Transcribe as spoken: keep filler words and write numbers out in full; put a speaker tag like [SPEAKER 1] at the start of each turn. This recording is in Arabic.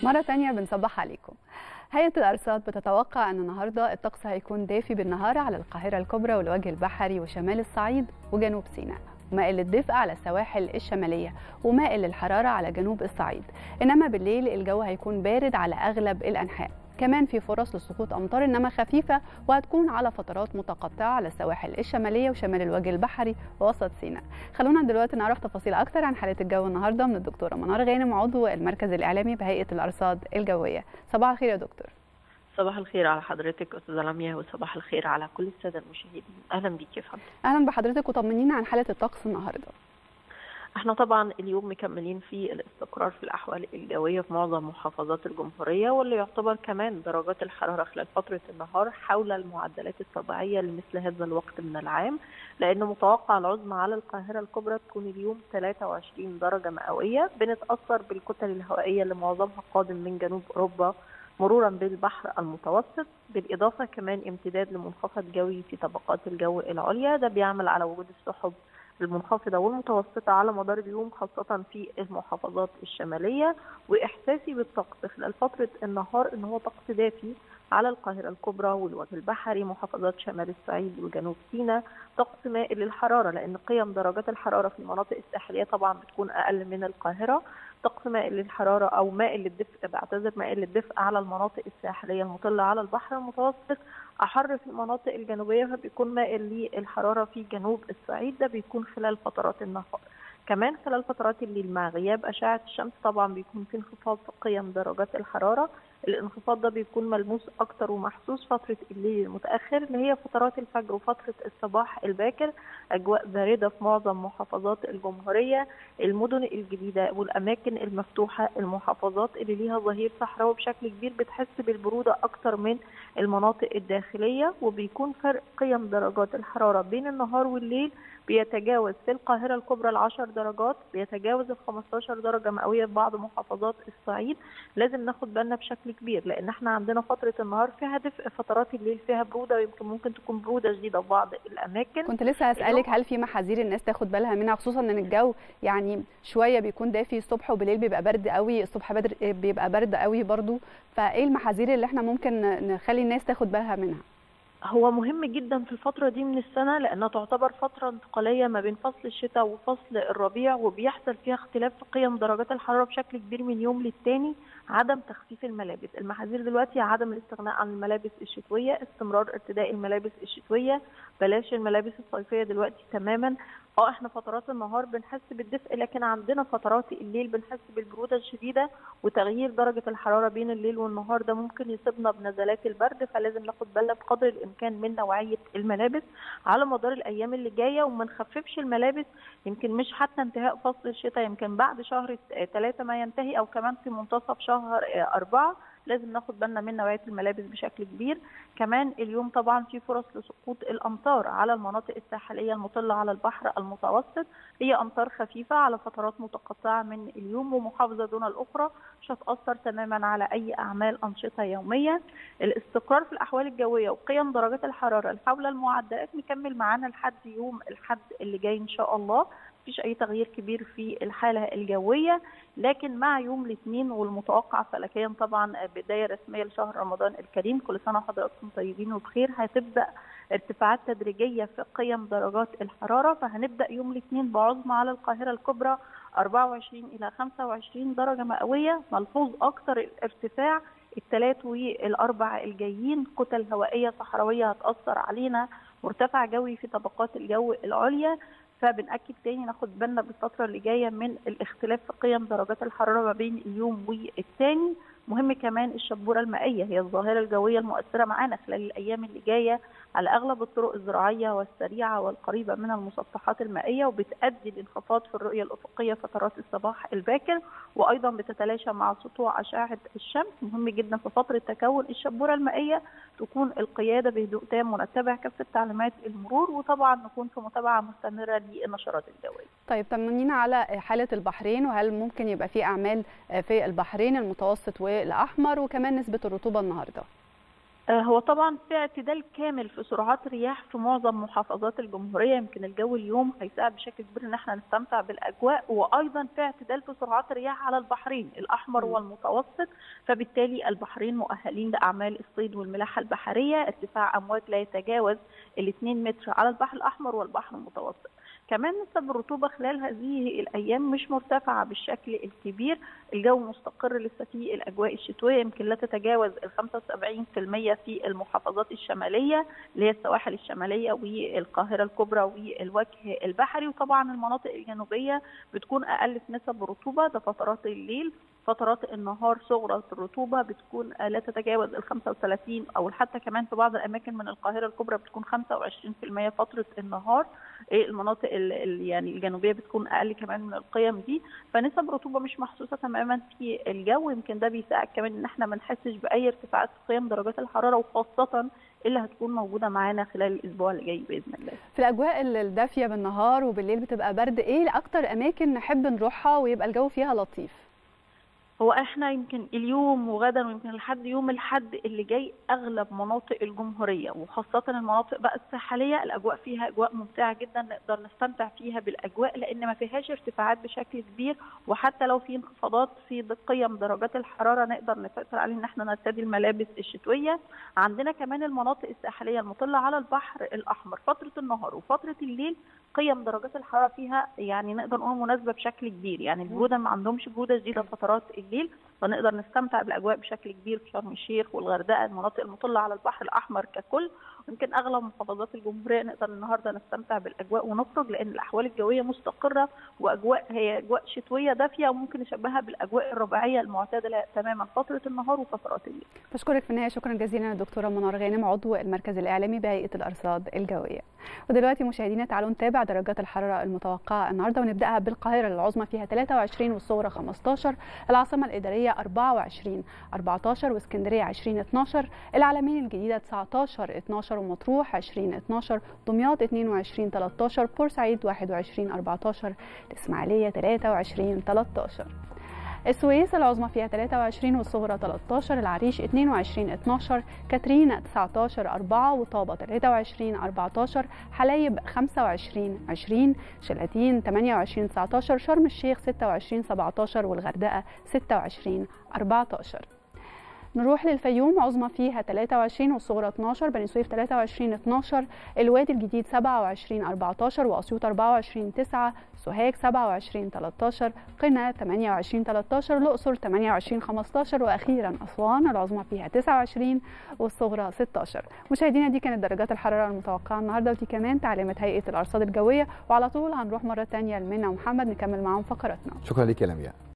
[SPEAKER 1] مرة تانية بنصبح عليكم. هيئة الأرصاد بتتوقع أن النهاردة الطقس هيكون دافي بالنهار على القاهرة الكبرى والوجه البحري وشمال الصعيد وجنوب سيناء، ومائل للدفء على السواحل الشمالية، ومائل للحرارة على جنوب الصعيد. إنما بالليل الجو هيكون بارد على أغلب الأنحاء. كمان في فرص لسقوط أمطار إنما خفيفة، وهتكون على فترات متقطعة على السواحل الشمالية وشمال الوجه البحري ووسط سيناء. خلونا دلوقتي نعرف تفاصيل أكتر عن حالة الجو النهاردة من الدكتورة منار غانم، عضو المركز الإعلامي بهيئة الأرصاد الجوية. صباح الخير يا دكتور.
[SPEAKER 2] صباح الخير على حضرتك أستاذة لميا، وصباح الخير على كل السادة المشاهدين. أهلا بيك يا فندم.
[SPEAKER 1] أهلا بحضرتك، وطمنينا عن حالة الطقس النهاردة.
[SPEAKER 2] احنا طبعا اليوم مكملين في الاستقرار في الأحوال الجوية في معظم محافظات الجمهورية، واللي يعتبر كمان درجات الحرارة خلال فترة النهار حول المعدلات الطبيعية لمثل هذا الوقت من العام، لأن متوقع العظمى على القاهرة الكبرى تكون اليوم ثلاثة وعشرين درجة مئوية. بنتأثر بالكتل الهوائية اللي معظمها قادم من جنوب أوروبا مرورا بالبحر المتوسط، بالإضافة كمان امتداد لمنخفض جوي في طبقات الجو العليا، ده بيعمل على وجود السحب المنخفضة والمتوسطة على مدار اليوم خاصة في المحافظات الشمالية. وإحساسي بالطقس خلال فترة النهار إن هو طقس دافي على القاهرة الكبرى والوجه البحري، محافظات شمال الصعيد وجنوب سيناء، طقس مائل للحرارة لأن قيم درجات الحرارة في المناطق الساحلية طبعا بتكون أقل من القاهرة. طقس مائل للحرارة أو مائل للدفء، بعتذر مائل للدفء على المناطق الساحلية المطلة على البحر المتوسط، أحر في المناطق الجنوبية فبيكون مائل للحرارة في جنوب الصعيد، ده بيكون خلال فترات النهار. كمان خلال فترات الليل مع غياب أشعة الشمس طبعا بيكون في انخفاض في قيم درجات الحرارة. الانخفاض ده بيكون ملموس أكتر ومحسوس فترة الليل المتأخر اللي هي فترات الفجر وفترة الصباح الباكر. أجواء باردة في معظم محافظات الجمهورية، المدن الجديدة والأماكن المفتوحة، المحافظات اللي ليها ظهير صحراوي بشكل كبير بتحس بالبرودة أكتر من المناطق الداخلية. وبيكون فرق قيم درجات الحرارة بين النهار والليل بيتجاوز في القاهرة الكبرى العشر درجات، بيتجاوز الخمستاشر درجة مئوية في بعض محافظات الصعيد. لازم ناخد بالنا بشكل كبير لأن احنا عندنا فترة النهار فيها دفء، فترات الليل فيها برودة، ويمكن ممكن تكون برودة شديدة في بعض الأماكن.
[SPEAKER 1] كنت لسه هسألك هل في محاذير الناس تاخد بالها منها، خصوصا ان الجو يعني شوية بيكون دافي الصبح وبالليل بيبقى برد قوي، الصبح بدر بيبقى برد قوي برضو، فايه المحاذير اللي احنا ممكن نخلي الناس تاخد بالها منها؟
[SPEAKER 2] هو مهم جدا في الفترة دي من السنة لأنها تعتبر فترة انتقالية ما بين فصل الشتاء وفصل الربيع، وبيحصل فيها اختلاف في قيم درجات الحرارة بشكل كبير من يوم للتاني. عدم تخفيف الملابس، المحاذير دلوقتي عدم الاستغناء عن الملابس الشتوية، استمرار ارتداء الملابس الشتوية، بلاش الملابس الصيفية دلوقتي تماما. اه احنا فترات النهار بنحس بالدفء، لكن عندنا فترات الليل بنحس بالبرودة الشديدة، وتغيير درجة الحرارة بين الليل والنهار ده ممكن يصيبنا بنزلات البرد، فلازم ناخد بالنا بقدر الامكان من نوعية الملابس على مدار الايام اللي جاية، وما نخففش الملابس. يمكن مش حتى انتهاء فصل الشتاء، يمكن بعد شهر ثلاثة ما ينتهي او كمان في منتصف شهر أربعة لازم ناخد بالنا من نوعية الملابس بشكل كبير. كمان اليوم طبعا في فرص لسقوط الأمطار على المناطق الساحلية المطلة على البحر المتوسط، هي أمطار خفيفة على فترات متقطعة من اليوم، ومحافظة دون الأخرى مش هتأثر تماما على أي أعمال أنشطة يومية. الاستقرار في الأحوال الجوية وقيم درجات الحرارة حول المعدلات مكمل معانا لحد يوم الأحد اللي جاي إن شاء الله، مفيش أي تغيير كبير في الحالة الجوية. لكن مع يوم الاثنين والمتوقع فلكيا طبعا بداية رسمية لشهر رمضان الكريم، كل سنة وحضراتكم طيبين وبخير، هتبدأ ارتفاعات تدريجية في قيم درجات الحرارة. فهنبدأ يوم الاثنين بعظمى على القاهرة الكبرى أربعة وعشرين إلى خمسة وعشرين درجة مئوية، ملحوظ أكثر الارتفاع الثلاث والأربع الجايين، كتل هوائية صحراوية هتأثر علينا، مرتفع جوي في طبقات الجو العليا. فبنأكد تاني ناخد بالنا بالفترة اللي جاية من الاختلاف في قيم درجات الحرارة ما بين اليوم والتاني. مهم كمان الشبورة المائية، هي الظاهرة الجوية المؤثرة معانا خلال الأيام اللي جاية على أغلب الطرق الزراعية والسريعة والقريبة من المسطحات المائية، وبتؤدي لانخفاض في الرؤية الأفقية فترات الصباح الباكر، وأيضا بتتلاشى مع سطوع أشعة الشمس. مهم جدا في فترة تكون الشبورة المائية تكون القيادة بهدوء تام ونتبع كافة تعليمات المرور، وطبعا نكون في متابعة مستمرة للنشرات الجوية.
[SPEAKER 1] طيب طمنينا على حالة البحرين، وهل ممكن يبقى في أعمال في البحرين المتوسط والأحمر، وكمان نسبة الرطوبة النهارده؟
[SPEAKER 2] هو طبعا في اعتدال كامل في سرعات الرياح في معظم محافظات الجمهوريه، يمكن الجو اليوم هيساعد بشكل كبير ان احنا نستمتع بالاجواء، وايضا في اعتدال في سرعات الرياح على البحرين الاحمر والمتوسط، فبالتالي البحرين مؤهلين لاعمال الصيد والملاحه البحريه، ارتفاع امواج لا يتجاوز الاثنين متر على البحر الاحمر والبحر المتوسط. كمان نسب الرطوبة خلال هذه الأيام مش مرتفعة بالشكل الكبير، الجو مستقر لسه في الأجواء الشتوية، يمكن لا تتجاوز ال خمسة وسبعين بالمئة في المحافظات الشمالية اللي هي السواحل الشمالية والقاهرة الكبرى والوجه البحري، وطبعا المناطق الجنوبية بتكون أقل في نسب الرطوبة، ده فترات الليل. فترات النهار صغرى الرطوبة بتكون لا تتجاوز ال خمسة وثلاثين أو حتى كمان في بعض الأماكن من القاهرة الكبرى بتكون خمسة وعشرين بالمئة فترة النهار. المناطق يعني الجنوبية بتكون أقل كمان من القيم دي، فنسب رطوبة مش محسوسة تماما في الجو، يمكن ده بيساعد كمان إن احنا ما نحسش بأي ارتفاعات في قيم درجات الحرارة، وخاصة اللي هتكون موجودة معانا خلال الأسبوع اللي جاي بإذن الله.
[SPEAKER 1] في الأجواء الدافية بالنهار وبالليل بتبقى برد، إيه أكتر أماكن نحب نروحها ويبقى الجو فيها لطيف؟
[SPEAKER 2] هو احنا يمكن اليوم وغدا ويمكن لحد يوم الحد اللي جاي اغلب مناطق الجمهوريه وخاصه المناطق بقى الساحليه الاجواء فيها اجواء ممتعه جدا، نقدر نستمتع فيها بالاجواء لان ما فيهاش ارتفاعات بشكل كبير، وحتى لو في انخفاضات في قيم درجات الحراره نقدر نسيطر عليه ان احنا نرتدي الملابس الشتويه. عندنا كمان المناطق الساحليه المطله على البحر الاحمر فتره النهار وفتره الليل قيم درجات الحراره فيها يعني نقدر نقول مناسبه بشكل كبير، يعني الجوده ما عندهمش جوده شديده فترات الليل، فنقدر نستمتع بالاجواء بشكل كبير في شرم الشيخ والغردقه، المناطق المطله على البحر الاحمر ككل، ويمكن اغلب محافظات الجمهوريه نقدر النهارده نستمتع بالاجواء ونخرج لان الاحوال الجويه مستقره، واجواء هي اجواء شتويه دافيه وممكن نشبهها بالاجواء الربيعيه المعتدله تماما فتره النهار وفترات الليل.
[SPEAKER 1] بشكرك في النهايه شكرا جزيلا الدكتوره منار غانم عضو المركز الاعلامي بهيئه الارصاد الجويه. ودلوقتي مشاهدينا تعالوا نتابع درجات الحراره المتوقعه النهارده، ونبداها بالقاهره العظمى فيها ثلاثة وعشرين والصغرى خمستاشر، العاصمه الاداريه أربعة وعشرين أربعتاشر، واسكندريه عشرين اتناشر، العلمين الجديده تسعتاشر اتناشر، ومطروح عشرين اتناشر، دمياط اتنين وعشرين تلتاشر، بورسعيد واحد وعشرين أربعتاشر، الاسماعيليه ثلاثة وعشرين تلتاشر. السويس العظمى فيها ثلاثة وعشرين والصغرى تلتاشر، العريش اتنين وعشرين اتناشر، كاترين تسعتاشر أربعة، وطابة ثلاثة وعشرين أربعتاشر، حلايب خمسة وعشرين عشرين، شلاتين ثمانية وعشرين تسعتاشر، شرم الشيخ ستة وعشرين سبعتاشر، والغردقة ستة وعشرين أربعتاشر. نروح للفيوم عظمى فيها ثلاثة وعشرين والصغرى اتناشر، بني سويف ثلاثة وعشرين اتناشر، الوادي الجديد سبعة وعشرين أربعتاشر، واسيوط أربعة وعشرين تسعة، سوهاج سبعة وعشرين تلتاشر، قنا ثمانية وعشرين تلتاشر، الاقصر ثمانية وعشرين خمستاشر، واخيرا اسوان العظمى فيها تسعة وعشرين والصغرى ستاشر. مشاهدينا دي كانت درجات الحراره المتوقعه النهارده، ودي كمان تعليمات هيئه الارصاد الجويه، وعلى طول هنروح مره ثانيه لمنى ومحمد نكمل معاهم فقراتنا.
[SPEAKER 3] شكرا لك يا لمياء.